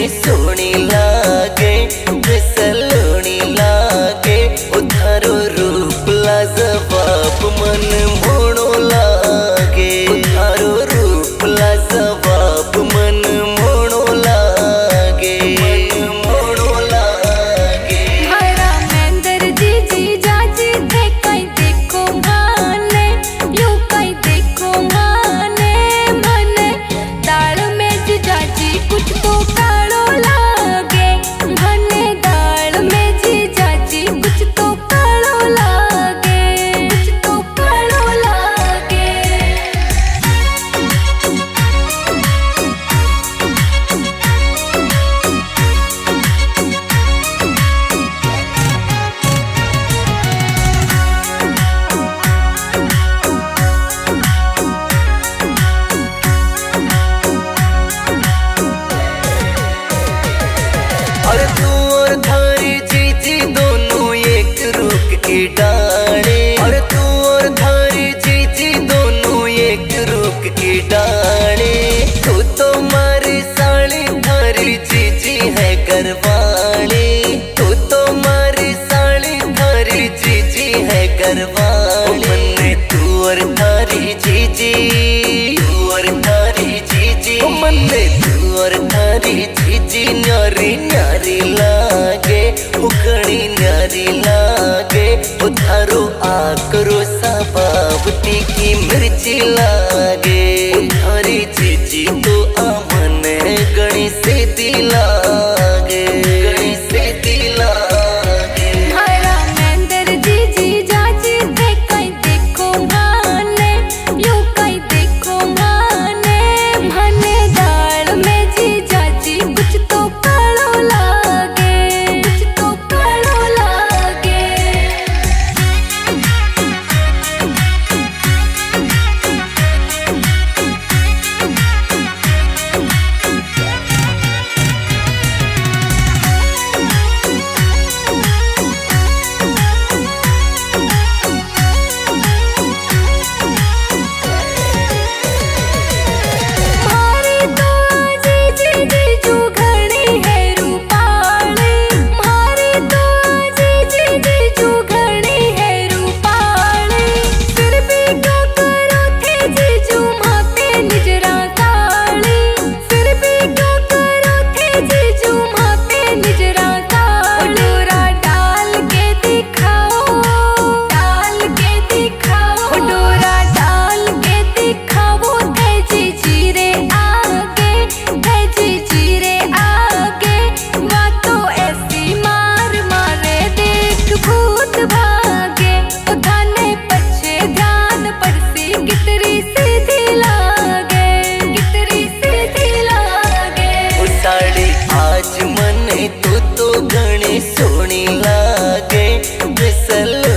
सोनी लागे सलोनी लागे उधारो रूप लाजवाब मन मोड़ो लागे उधारो रूप लाजवाब मन मोड़ो लागे मन मोड़ो लागे। हरा मेंदर जी जी जाजी थे कई देखो माने यू कई देखो माने मने दाल में जी जाजी कुछ तो कालो लागे मने दाल में जी जाजी कुछ तो कालो लागे कुछ तो कालो लागे। और तू और थारी जीजी दोनों एक रुख की डाले और तू और थारी जीजी दोनों एक रुख की डाले। तू तो मारी साली थारी जीजी है घरवाली तू तो मारी साली थारी जीजी है घरवाली। मन्ने तू और थारी जीजी तू और थारी जीजी मन्ने तू और थारी जीजी न्यारी न्यारी लागे उखड़ी न्यारी लागे उधारो आकरो साबावती की मिर्ची लागे उधारी जीजी तो आमन गणी से दिलागे गणी से दिलागे। हरा मेंदर जी जी जाजी थे कई देखो माने यू कई देखो माने मने दाल में जी जाजी कुछ तो कालो लागे कुछ तो कालो लागे। मारी तो जी जी जीजू घड़ी है रूपाली मारी तो जी जी जीजू घड़ी है रूपाली। फिर भी क्यों करो थे जीजू माते निजरा ताली फिर भी क्यों करो थे जीजू माते निजरा ताली। डोरा डाल के दिखाओ डाल के दिखाओ डोरा डाल के दिखाओ थे जीजी रे आगे थे जीजी रे आगे। बातों ऐसी मार मारे देख भूत भागे उठाने पछे ध्यान पड़सी कितरी सीधी लागे कितरी सीधी लागे। साड़ी आज मने तू तो घणी सोनी लागे सल